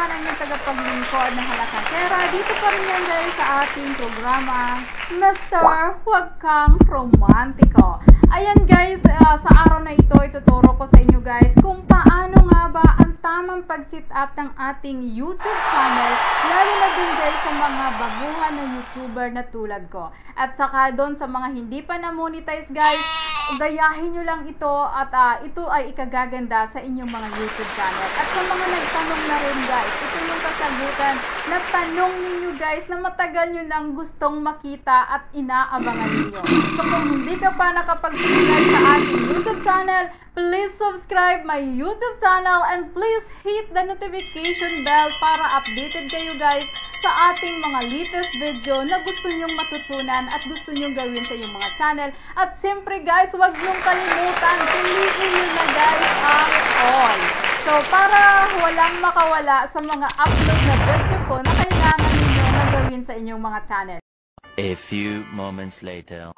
naman ang yung tagapaglingkod na halakakera. Dito pa rin yan guys sa ating programa, Mr. Huwag Kang Romantiko. Ayan guys, sa araw na ito, ituturo ko sa inyo guys kung paano nga ba ang tamang pag-set up ng ating YouTube channel, lalo na din guys sa mga baguhan na YouTuber na tulad ko. At saka doon sa mga hindi pa na-monetize guys, gayahin nyo lang ito at ito ay ikagaganda sa inyong mga YouTube channel. At sa mga nagtanong na rin guys, ito yung kasagutan na tanong ninyo guys na matagal nyo nang gustong makita at inaabangan ninyo. So kung hindi ka pa nakapag-subscribe sa ating YouTube channel, please subscribe my YouTube channel and please hit the notification bell para updated kayo guys sa ating mga latest video na gusto nyong matutunan at gusto nyong gawin sa inyong mga channel. At siyempre guys, huwag nyong kalimutan, piliin nyo na guys ang all. So para walang makawala sa mga upload na video ko na kailangan ninyo na gawin sa inyong mga channel. A few moments later.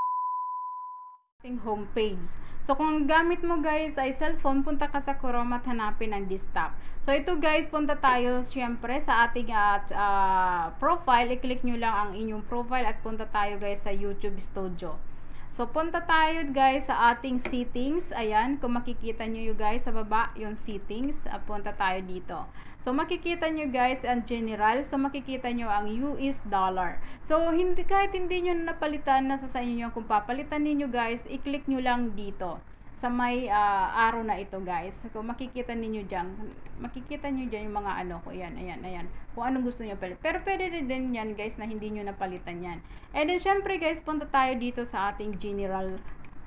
Homepage. So kung gamit mo guys ay cellphone, punta ka sa Chrome at hanapin ang desktop. So ito guys, punta tayo syempre sa ating profile. I-click nyo lang ang inyong profile at punta tayo guys sa YouTube Studio. So punta tayo guys sa ating settings. Ayan, kung makikita nyo yung guys sa baba yung settings, punta tayo dito. So makikita nyo guys ang general. So makikita nyo ang US dollar. So kahit hindi nyo napalitan, nasa sa inyo kung papalitan niyo guys, i-click nyo lang dito sa may arrow na ito guys. Kung makikita niyo diyan, makikita niyo diyan yung mga ano ko, ayan. Kung anong gusto niyo palit. Pero pwede din yan guys na hindi niyo napalitan yan. And then syempre guys, punta tayo dito sa ating general.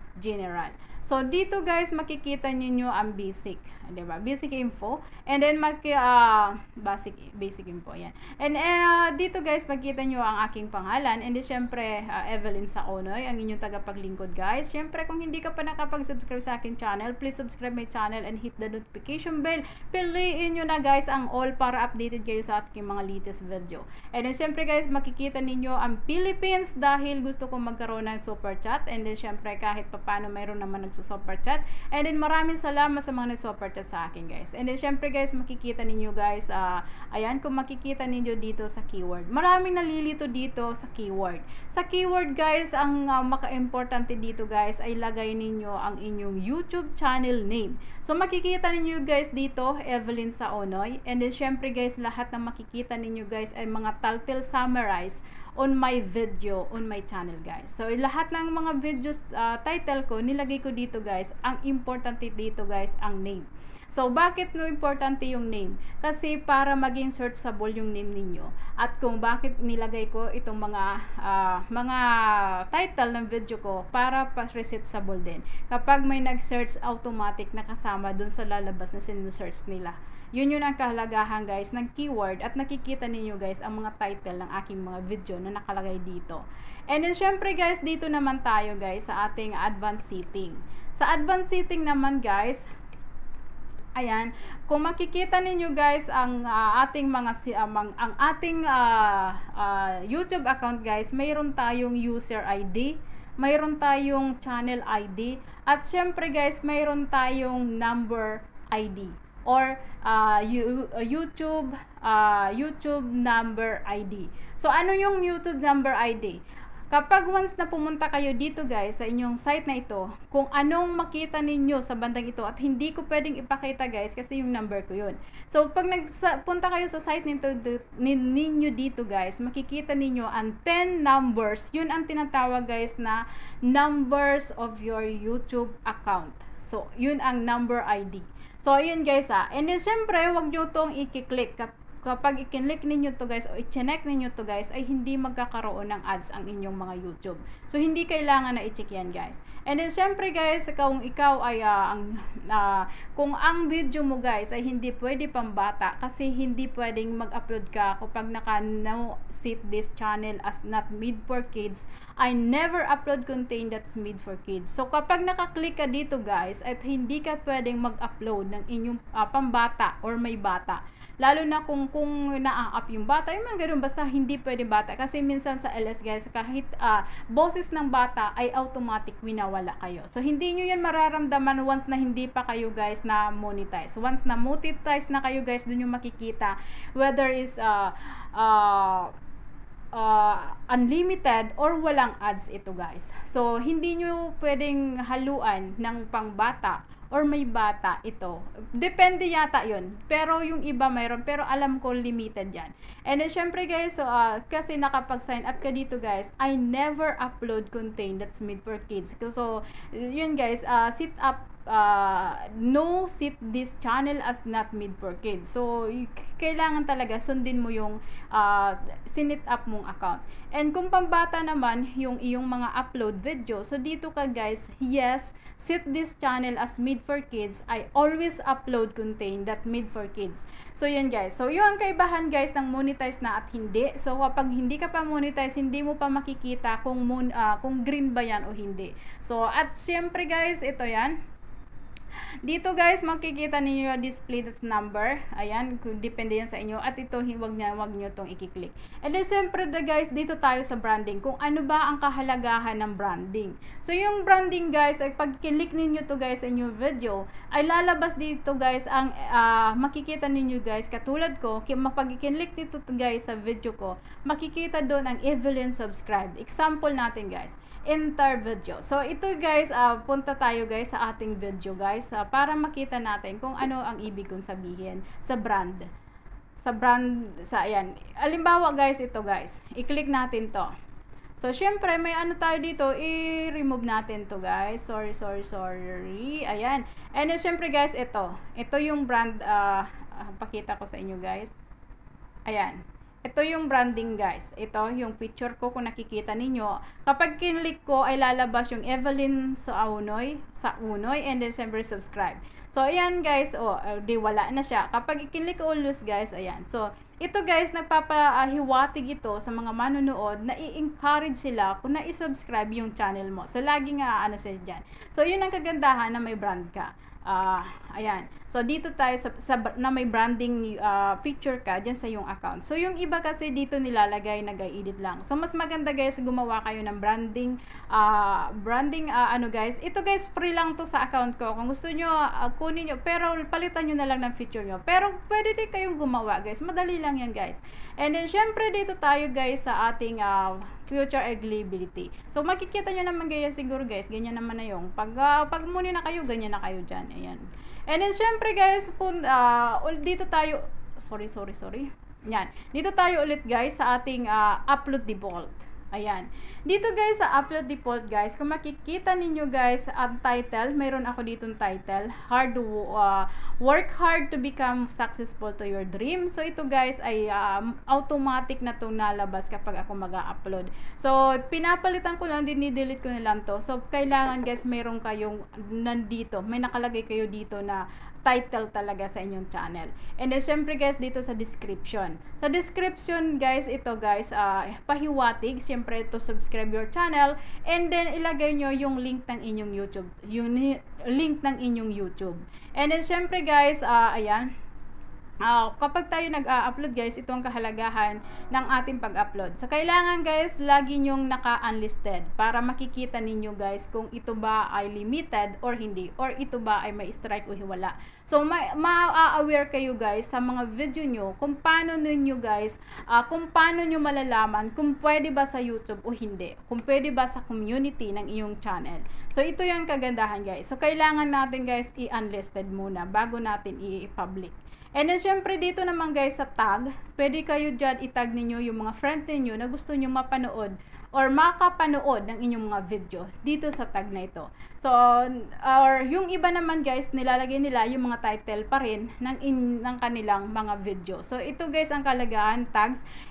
So dito guys, makikita niyo ang basic, 'di ba? Basic info, and then basic info 'yan. And dito guys, makikita niyo ang aking pangalan, and then syempre Evelyn Saonoy, ang inyong tagapaglingkod guys. Syempre kung hindi ka pa nakapag-subscribe sa aking channel, please subscribe my channel and hit the notification bell. Piliin niyo na guys ang all para updated kayo sa aking mga latest video. And then syempre guys, makikita ninyo ang Philippines dahil gusto kong magkaroon ng super chat, and then syempre kahit papaano mayroon naman super chat. And then maraming salamat sa mga nag-super chat sa akin guys. And then syempre guys, makikita ninyo guys, ayan, kung makikita ninyo dito sa keyword. Maraming nalilito dito sa keyword. Sa keyword guys, ang maka-importante dito guys ay lagay ninyo ang inyong YouTube channel name. So makikita ninyo guys dito, Evelyn Saonoy. And then syempre guys, lahat ng makikita ninyo guys ay mga title summarize on my video, on my channel guys. So lahat ng mga videos title ko, nilagay ko dito guys. Ang importante dito guys, ang name. So bakit no importante yung name? Kasi para maging searchable yung name ninyo. At kung bakit nilagay ko itong mga title ng video ko, para pa-researchable din. Kapag may nag-search, automatic nakasama dun sa lalabas na sinesearch nila. Yun ang kahalagahan guys ng keyword, at nakikita ninyo guys ang mga title ng aking mga video na nakalagay dito. And then syempre guys, dito naman tayo guys sa ating advanced setting. Sa advanced setting naman guys, ayan, kung makikita ninyo guys ang ating YouTube account guys, mayroon tayong user ID, mayroon tayong channel ID, at syempre guys, mayroon tayong number ID or YouTube number ID. So ano yung YouTube number ID? Kapag once na pumunta kayo dito guys sa inyong site na ito, kung anong makita ninyo sa bandang ito, at hindi ko pwedeng ipakita guys kasi yung number ko yun. So pag punta kayo sa site ninyo dito guys, makikita ninyo ang 10 numbers. Yun ang tinatawag guys na numbers of your YouTube account. So yun ang number ID. So yun guys and then syempre wag nyo itong i-click. Kapag i-click ninyo to guys o i-check ninyo to guys, ay hindi magkakaroon ng ads ang inyong mga YouTube. So hindi kailangan na i-check yan guys. And then syempre guys, kung ikaw ay kung ang video mo guys ay hindi pwede pambata, kasi hindi pwedeng mag-upload ka kapag naka-no set this channel as not made for kids. I never upload content that's made for kids. So kapag naka-click ka dito guys, at hindi ka pwedeng mag-upload ng inyong pambata or may bata. Lalo na kung na-up yung bata, yung mga ganun, basta hindi pwede bata. Kasi minsan sa LS guys, kahit boses ng bata ay automatic winawala kayo. So hindi nyo yan mararamdaman once na hindi pa kayo guys na monetize. Once na monetize na kayo guys, dun yung makikita whether is unlimited or walang ads ito guys. So hindi nyo pwedeng haluan ng pangbata or may bata ito. Depende yata yun. Pero yung iba mayroon. Pero alam ko limited yan. And then syempre guys, so, kasi nakapag-sign up ka dito guys, I never upload content that's made for kids. So yun guys, sit up no set this channel as not made for kids. So kailangan talaga sundin mo yung sinit up mong account. And kung pambata naman yung iyong mga upload video, so dito ka guys, yes, set this channel as made for kids. I always upload content that made for kids. So yun guys, so yun ang kaibahan guys ng monetize na at hindi. So kapag hindi ka pa monetize, hindi mo pa makikita kung green ba yan o hindi. So at syempre guys, ito yan. Dito guys, makikita ninyo yung display that's number. Ayan, depende yan sa inyo. At ito, wag nyo itong i-click. And then, siyempre guys, dito tayo sa branding. Kung ano ba ang kahalagahan ng branding. So, yung branding guys, ay pag click ninyo to guys sa inyong video, ay lalabas dito guys, ang makikita ninyo guys, katulad ko, pag click dito guys sa video ko, makikita doon ang Evelyn subscribe. Example natin guys. Entire video. So, ito guys, punta tayo guys sa ating video guys, para makita natin kung ano ang ibig kong sabihin sa brand. Ayan. Halimbawa guys, ito guys, i-click natin to. So, syempre, may ano tayo dito, i-remove natin to guys. Sorry. Ayan. And then, syempre guys, ito yung brand, pakita ko sa inyo guys. Ayan. Ito yung branding guys. Ito yung picture ko kung nakikita ninyo. Kapag kinlik ko ay lalabas yung Evelyn sa Unoy and then siyempre subscribe. So ayan guys, di wala na siya. Kapag kinlik ko always guys, ayan. So ito guys, nagpapahiwatig ito sa mga manonood na i-encourage sila kung na-subscribe yung channel mo. So lagi nga ano sila dyan. So yun ang kagandahan na may brand ka. Ayan. So, dito tayo na may branding picture ka dyan sa yung account. So, yung iba kasi dito nilalagay, nag-edit lang. So, mas maganda guys, gumawa kayo ng branding, ano guys. Ito guys, free lang to sa account ko. Kung gusto nyo, kunin nyo. Pero, palitan nyo na lang ng feature nyo. Pero, pwede din kayong gumawa guys. Madali lang yan guys. And then, syempre, dito tayo guys sa ating future availability. So, makikita nyo naman ganyan siguro guys. Ganyan naman na yung. Pag muni na kayo, ganyan na kayo dyan. Ayan. And then, syempre guys, dito tayo, sorry. Yan. Dito tayo ulit guys sa ating upload default. Ayan. Dito guys sa upload default guys, kung makikita ninyo guys ang title, mayroon ako ditong title, work hard to become successful to your dream. So ito guys ay automatic na itong nalabas kapag ako mag-upload. So pinapalitan ko lang, dinidelete ko na lang to. So kailangan guys mayroon kayong nandito, may nakalagay kayo dito na title talaga sa inyong channel. And then syempre guys dito sa description. Sa description guys, ito guys pahiwatig, syempre to subscribe your channel, and then ilagay nyo yung link ng inyong YouTube. Yung link ng inyong YouTube. And then syempre guys, ayan. Kapag tayo nag-upload guys, ito ang kahalagahan ng ating pag-upload. So, kailangan guys, lagi nyong naka-unlisted para makikita ninyo guys kung ito ba ay limited or hindi, or ito ba ay may strike o hiwala. So, ma-aware kayo guys sa mga video nyo kung paano ninyo guys, kung paano nyo malalaman kung pwede ba sa YouTube o hindi, kung pwede ba sa community ng iyong channel. So, ito yung kagandahan guys. So, kailangan natin guys i-unlisted muna bago natin i-public. And then, syempre, dito naman guys sa tag, pwede kayo dyan itag ninyo yung mga friend ninyo na gusto nyo mapanood or makapanood ng inyong mga video dito sa tag na ito. So, or yung iba naman guys, nilalagay nila yung mga title pa rin ng kanilang mga video. So, ito guys ang kalagahan, tags.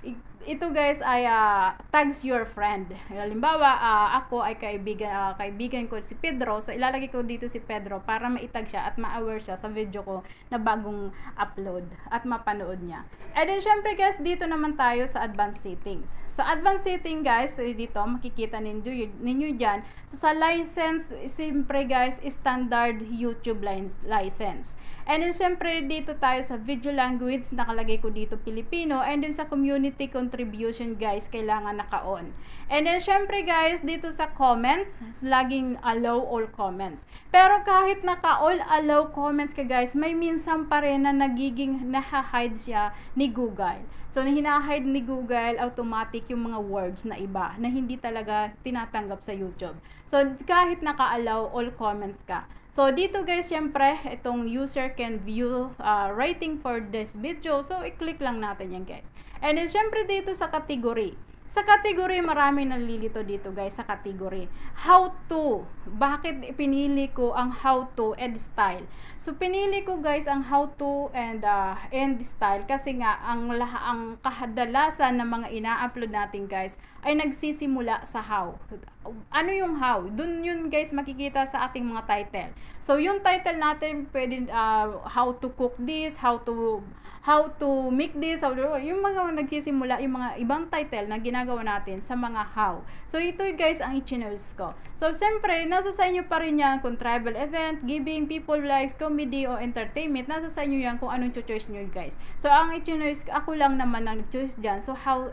ito guys ay tags your friend. Halimbawa, ako ay kaibigan ko si Pedro. So ilalagay ko dito si Pedro para maitag siya at ma-aware siya sa video ko na bagong upload at mapanood niya. And then syempre guys, dito naman tayo sa advanced settings. So advanced setting guys, dito makikita ninyo diyan. So sa license, syempre guys, standard YouTube license. And then syempre dito tayo sa video language, nakalagay ko dito Filipino. And then sa community contribution guys, kailangan naka-on. And then syempre guys, dito sa comments, laging allow all comments. Pero kahit naka-all allow comments ka guys, may minsan pa rin na nagiging naha-hide siya ni Google. So hina-hide ni Google automatic yung mga words na iba na hindi talaga tinatanggap sa YouTube. So kahit naka-allow all comments ka. So dito guys, syempre, itong user can view rating for this video. So i-click lang natin yan guys. And then syempre dito sa category. Sa category, marami nalilito dito guys sa category. How to. Bakit pinili ko ang how to and style? So pinili ko guys ang how to and style kasi nga ang kahadalasan ng mga ina-upload natin guys ay nagsisimula sa how. Ano yung how? Dun yun guys makikita sa ating mga title. So yung title natin pwede how to cook this, how to make this, yung mga nagsisimula, yung mga ibang title na ginagawa natin sa mga how. So ito guys ang i-choose ko. So siyempre, nasa sa inyo pa rin yan kung travel event, giving, people lives, comedy o entertainment, nasa sa inyo yan kung anong choice nyo guys. So ang i-choose, ako lang naman ang choice dyan. So how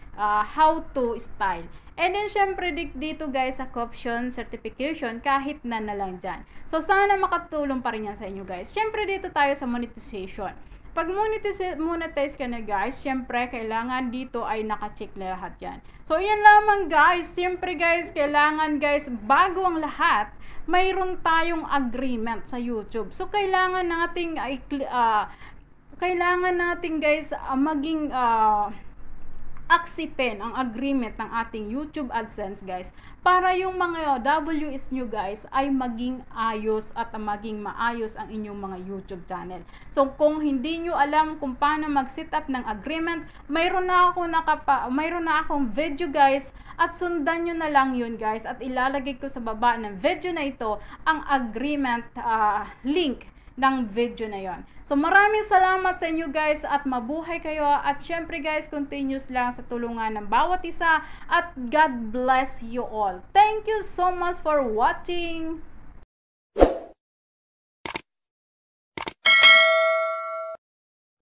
to style. And then syempre dito guys sa caption certification, kahit na lang dyan. So sana makatulong pa rin yan sa inyo guys. Syempre dito tayo sa monetization. Pag monetize ka na guys, syempre kailangan dito ay naka-check na lahat yan. So yan lamang guys. Syempre guys, kailangan guys, bago ang lahat, mayroon tayong agreement sa YouTube. So kailangan nating guys maging aksipin ang agreement ng ating YouTube AdSense guys para yung mga WS nyo guys ay maging ayos at maging maayos ang inyong mga YouTube channel. So kung hindi nyo alam kung paano mag-set up ng agreement, mayroon na akong video guys at sundan nyo na lang yun guys at ilalagay ko sa baba ng video na ito ang agreement link ng video na yon. So maraming salamat sa inyo guys at mabuhay kayo at syempre guys, continuous lang sa tulungan ng bawat isa at God bless you all. Thank you so much for watching.